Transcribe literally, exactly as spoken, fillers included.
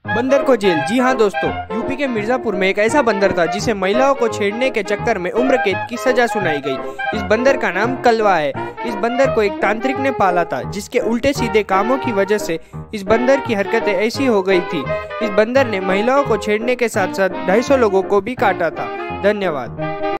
बंदर को जेल। जी हाँ दोस्तों, यूपी के मिर्जापुर में एक ऐसा बंदर था जिसे महिलाओं को छेड़ने के चक्कर में उम्र कैद की सजा सुनाई गई। इस बंदर का नाम कलवा है। इस बंदर को एक तांत्रिक ने पाला था, जिसके उल्टे सीधे कामों की वजह से इस बंदर की हरकतें ऐसी हो गई थी। इस बंदर ने महिलाओं को छेड़ने के साथ साथ ढाई सौ लोगों को भी काटा था। धन्यवाद।